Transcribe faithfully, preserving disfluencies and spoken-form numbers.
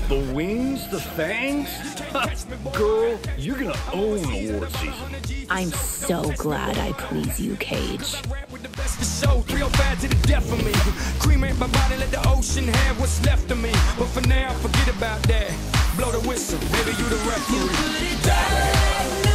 The wings, the fangs? Girl, you're gonna own award season. I'm so glad I please you, Cage. Cremate my body, let the ocean have what's left of me. But for now, forget about that. Blow the whistle, baby, you the referee.